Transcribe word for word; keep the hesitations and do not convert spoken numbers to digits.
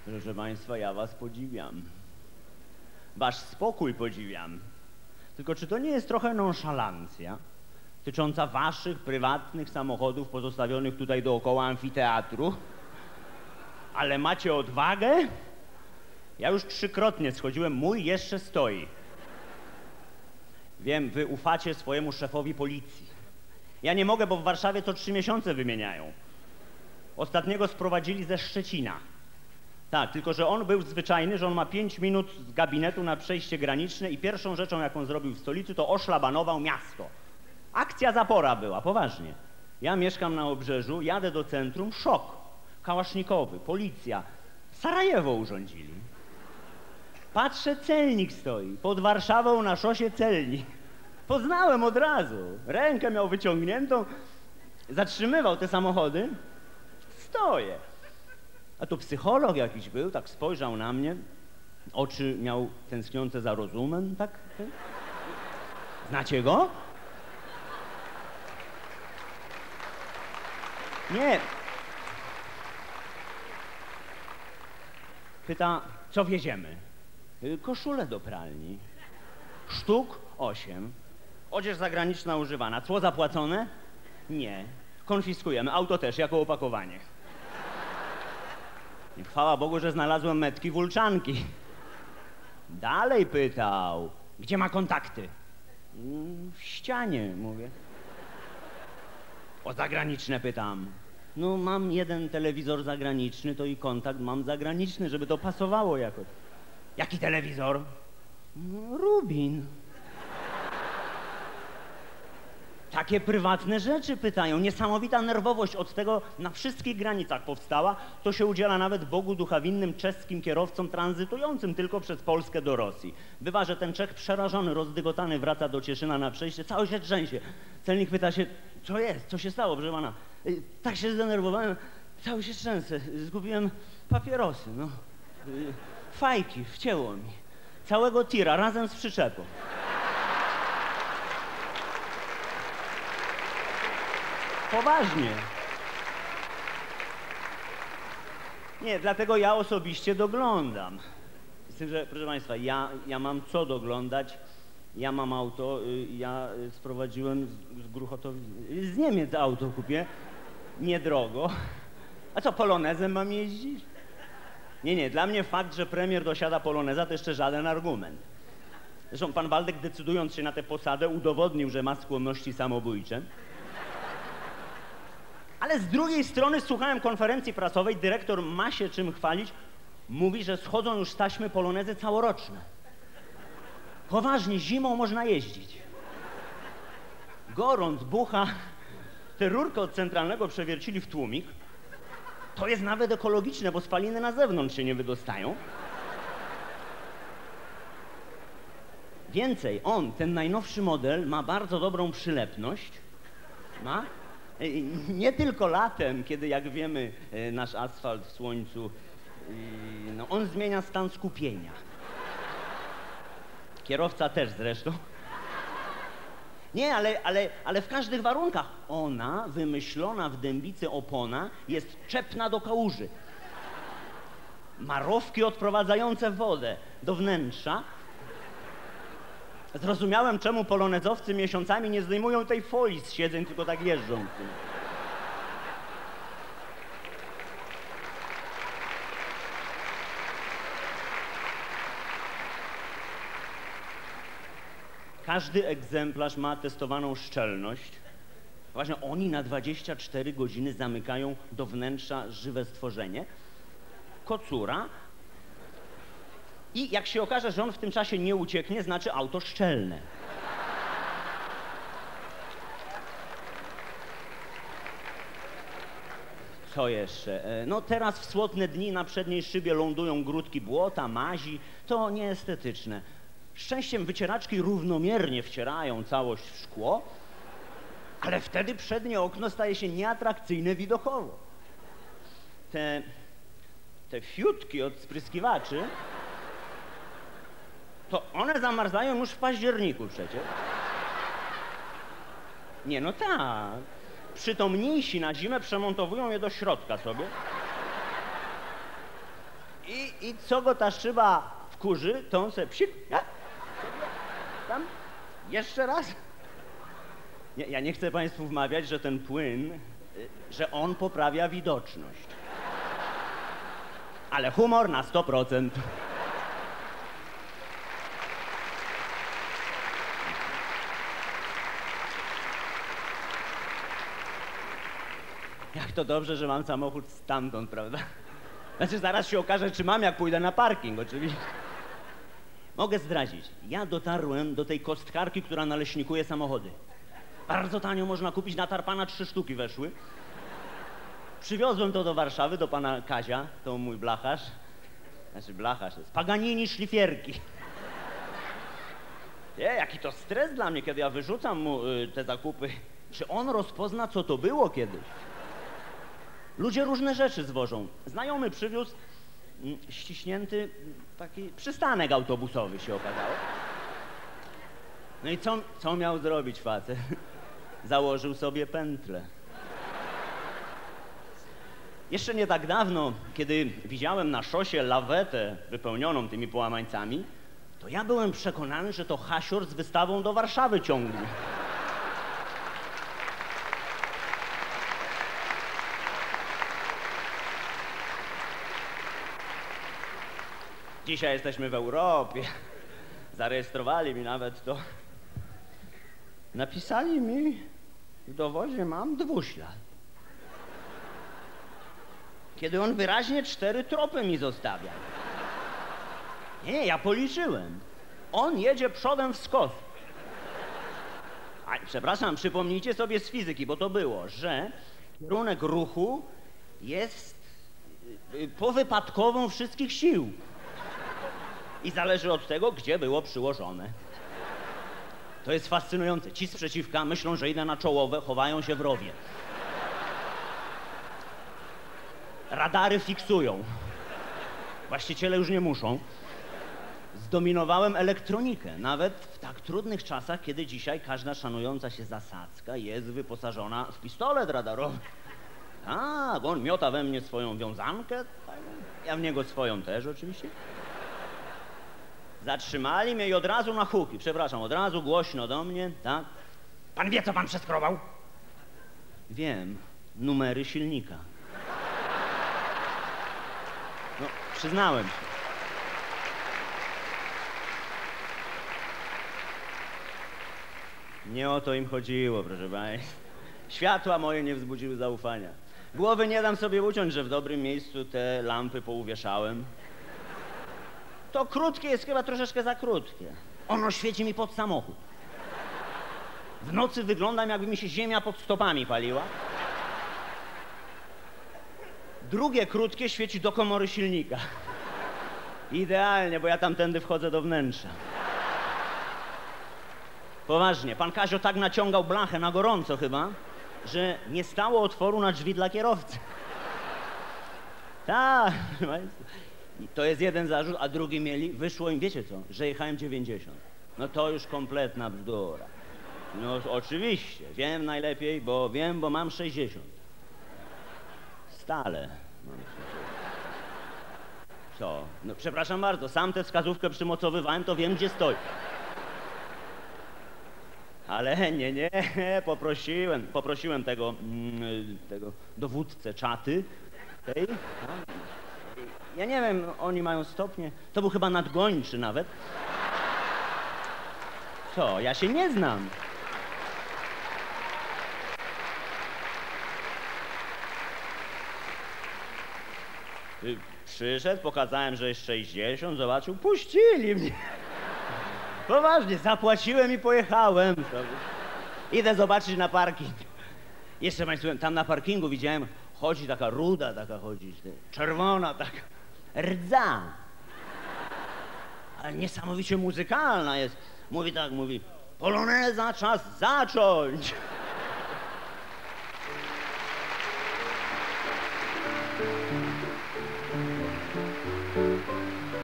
Proszę państwa, ja was podziwiam. Wasz spokój podziwiam. Tylko czy to nie jest trochę nonszalancja dotycząca waszych prywatnych samochodów pozostawionych tutaj dookoła amfiteatru? Ale macie odwagę? Ja już trzykrotnie schodziłem, mój jeszcze stoi. Wiem, wy ufacie swojemu szefowi policji. Ja nie mogę, bo w Warszawie co trzy miesiące wymieniają. Ostatniego sprowadzili ze Szczecina. Tak, tylko że on był zwyczajny, że on ma pięć minut z gabinetu na przejście graniczne i pierwszą rzeczą, jaką zrobił w stolicy, to oszlabanował miasto. Akcja zapora była, poważnie. Ja mieszkam na Obrzeżu, jadę do centrum, szok. Kałasznikowy, policja. Sarajewo urządzili. Patrzę, celnik stoi. Pod Warszawą na szosie celnik. Poznałem od razu. Rękę miał wyciągniętą. Zatrzymywał te samochody. Stoję. A to psycholog jakiś był, tak spojrzał na mnie. Oczy miał tęskniące za rozumem, tak? Znacie go? Nie. Pyta, co wieziemy? Koszulę do pralni. Sztuk osiem. Odzież zagraniczna używana. Cło zapłacone? Nie. Konfiskujemy. Auto też, jako opakowanie. I chwała Bogu, że znalazłem metki wulczanki. Dalej pytał, gdzie ma kontakty? W ścianie, mówię. O zagraniczne pytam. No mam jeden telewizor zagraniczny, to i kontakt mam zagraniczny, żeby to pasowało jakoś. Jaki telewizor? No, Rubin. Takie prywatne rzeczy pytają. Niesamowita nerwowość od tego na wszystkich granicach powstała. To się udziela nawet Bogu ducha winnym czeskim kierowcom tranzytującym tylko przez Polskę do Rosji. Bywa, że ten Czech przerażony, rozdygotany wraca do Cieszyna na przejście, cały się trzęsie. Celnik pyta się, co jest, co się stało, proszę pana? Tak się zdenerwowałem, cały się trzęsę, zgubiłem papierosy, no. Fajki, wcięło mi. Całego tira razem z przyczepą. Poważnie. Nie, dlatego ja osobiście doglądam. Z tym, że, proszę państwa, ja, ja mam co doglądać. Ja mam auto, ja sprowadziłem z, z Gruchotowi, z Niemiec auto kupię, niedrogo. A co, polonezem mam jeździć? Nie, nie, dla mnie fakt, że premier dosiada poloneza, to jeszcze żaden argument. Zresztą pan Waldek, decydując się na tę posadę, udowodnił, że ma skłonności samobójcze. Ale z drugiej strony słuchałem konferencji prasowej, dyrektor ma się czym chwalić, mówi, że schodzą już z taśmy polonezy całoroczne. Poważnie, zimą można jeździć. Gorąc, bucha, tę rurkę od centralnego przewiercili w tłumik. To jest nawet ekologiczne, bo spaliny na zewnątrz się nie wydostają. Więcej, on, ten najnowszy model, ma bardzo dobrą przylepność. Ma? Nie tylko latem, kiedy, jak wiemy, nasz asfalt w słońcu, no, on zmienia stan skupienia. Kierowca też zresztą. Nie, ale, ale, ale w każdych warunkach. Ona, wymyślona w Dębicy opona, jest czepna do kałuży. Ma rowki odprowadzające wodę do wnętrza. Zrozumiałem, czemu polonezowcy miesiącami nie zdejmują tej folii z siedzeń, tylko tak jeżdżą tym. Każdy egzemplarz ma testowaną szczelność. Właśnie oni na dwadzieścia cztery godziny zamykają do wnętrza żywe stworzenie. Kocura. I jak się okaże, że on w tym czasie nie ucieknie, znaczy auto szczelne. Co jeszcze? No teraz w słodne dni na przedniej szybie lądują grudki błota, mazi. To nieestetyczne. Szczęściem wycieraczki równomiernie wcierają całość w szkło, ale wtedy przednie okno staje się nieatrakcyjne widokowo. Te, te fiutki od spryskiwaczy, to one zamarzają już w październiku przecież. Nie, no tak. Przytomniejsi na zimę przemontowują je do środka sobie. I, i co go ta szyba wkurzy, to on se psik, a? Tam, jeszcze raz. Nie, ja nie chcę państwu wmawiać, że ten płyn, że on poprawia widoczność. Ale humor na sto procent. Jak to dobrze, że mam samochód stamtąd, prawda? Znaczy, zaraz się okaże, czy mam, jak pójdę na parking, oczywiście. Mogę zdradzić. Ja dotarłem do tej kostkarki, która naleśnikuje samochody. Bardzo tanio można kupić, na tarpana trzy sztuki weszły. Przywiozłem to do Warszawy, do pana Kazia, to mój blacharz. Znaczy blacharz, to jest Paganini szlifierki. Nie, jaki to stres dla mnie, kiedy ja wyrzucam mu y, te zakupy. Czy on rozpozna, co to było kiedyś? Ludzie różne rzeczy zwożą. Znajomy przywiózł mm, ściśnięty taki przystanek autobusowy, się okazało. No i co, co miał zrobić facet? Założył sobie pętlę. Jeszcze nie tak dawno, kiedy widziałem na szosie lawetę wypełnioną tymi połamańcami, to ja byłem przekonany, że to hasior z wystawą do Warszawy ciągnie. Dzisiaj jesteśmy w Europie. Zarejestrowali mi nawet to. Napisali mi, w dowodzie mam dwuślad. Kiedy on wyraźnie cztery tropy mi zostawia. Nie, ja policzyłem. On jedzie przodem w skos. A, przepraszam, przypomnijcie sobie z fizyki, bo to było, że kierunek ruchu jest powypadkową wszystkich sił. I zależy od tego, gdzie było przyłożone. To jest fascynujące. Ci z przeciwka myślą, że idę na czołowe, chowają się w rowie. Radary fiksują. Właściciele już nie muszą. Zdominowałem elektronikę, nawet w tak trudnych czasach, kiedy dzisiaj każda szanująca się zasadzka jest wyposażona w pistolet radarowy. Tak, on miota we mnie swoją wiązankę, ja w niego swoją też oczywiście. Zatrzymali mnie i od razu na huki, przepraszam, od razu głośno do mnie, tak? Pan wie, co pan przeskrobał? Wiem, numery silnika. No, przyznałem się. Nie o to im chodziło, proszę państwa. Światła moje nie wzbudziły zaufania. Głowy nie dam sobie uciąć, że w dobrym miejscu te lampy pouwieszałem. To krótkie jest chyba troszeczkę za krótkie. Ono świeci mi pod samochód. W nocy wyglądam, jakby mi się ziemia pod stopami paliła. Drugie krótkie świeci do komory silnika. Idealnie, bo ja tamtędy wchodzę do wnętrza. Poważnie, pan Kazio tak naciągał blachę na gorąco chyba, że nie stało otworu na drzwi dla kierowcy. Tak, to jest jeden zarzut, a drugi mieli, wyszło im, wiecie co, że jechałem dziewięćdziesiąt. No to już kompletna bzdura. No oczywiście, wiem najlepiej, bo wiem, bo mam sześćdziesiąt. Stale mam sześćdziesiąt. Co? No przepraszam bardzo, sam tę wskazówkę przymocowywałem, to wiem, gdzie stoi. Ale nie, nie, poprosiłem, poprosiłem tego, tego dowódcę czaty. Tej, ja nie wiem, oni mają stopnie, to był chyba nadgończy nawet. Co, ja się nie znam. Przyszedł, pokazałem, że jest sześćdziesiąt, zobaczył, puścili mnie. Poważnie, zapłaciłem i pojechałem sobie. Idę zobaczyć na parking. Jeszcze państwu, tam na parkingu widziałem, chodzi taka ruda, taka chodzi, czerwona taka, rdza. Ale niesamowicie muzykalna jest. Mówi tak, mówi, poloneza, czas zacząć.